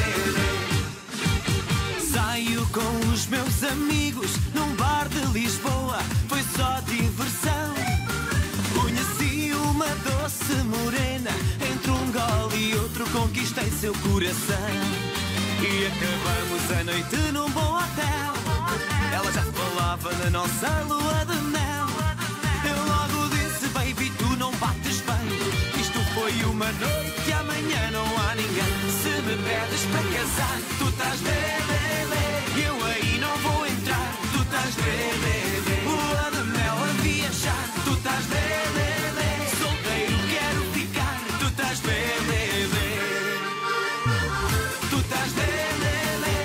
Saio com os meus amigos num bar de Lisboa, foi só diversão. Conheci uma doce morena, entre um gole e outro conquistei seu coração. E acabamos a noite num bom hotel, ela já falava da nossa lua de mel. Eu logo disse, baby, tu não bates bem, isto foi uma noite e amanhã não há ninguém. Se me pedes para casar, tu estás bem, eu aí não vou entrar, tu estás bem, lua de mel a viajar, tu estás bem, solteiro quero ficar, tu estás bem, tu estás bem,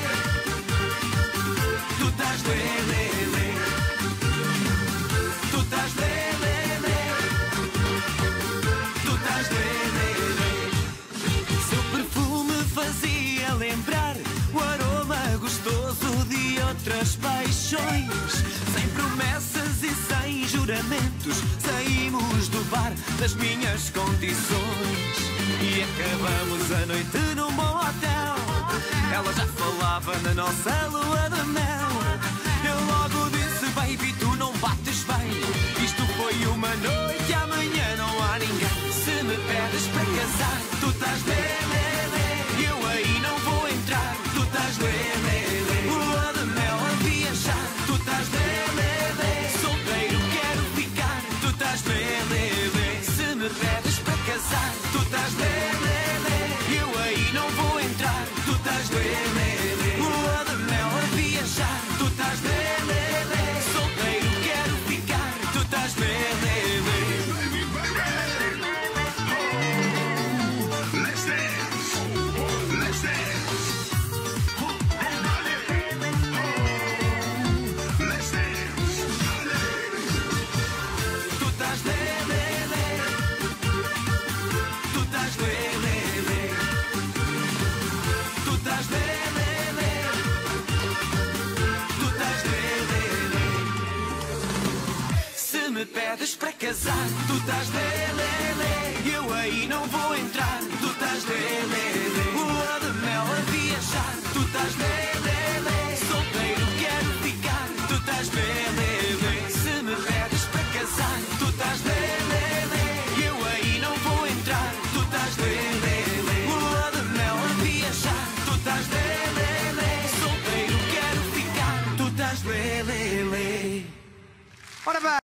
tu estás bem, tu estás bem, tu estás bem. Seu perfume fazia lembrar o aroma gostoso de outras paixões. Sem promessas e sem juramentos, saímos do bar das minhas condições. E acabamos a noite num bom hotel, ela já falava na nossa lua de mel. Eu logo disse, baby, tu não bates bem, isto foi uma noite e amanhã não há ninguém. Se me pedes para casar, tu estás bem, eu aí não vou entrar, tu estás bem, lua de mel a viajar, tu estás bem, solteiro quero ficar, tu estás bem. Se me pedes para casar, tu estás bem, eu aí não vou entrar, tu estás bem, lua de mel a viajar, tu estás bem, solteiro quero ficar, tu estás bem. Se me pedes para casar, tu estás bem, eu aí não vou entrar, tu estás bem, lua de mel a viajar, tu estás bem, solteiro quero ficar, tu estás bem. Se me pedes para casar, tu estás bem, eu aí não vou entrar, tu estás bem, lua de mel a viajar, tu estás bem, solteiro quero ficar, tu estás bem. Ora bem.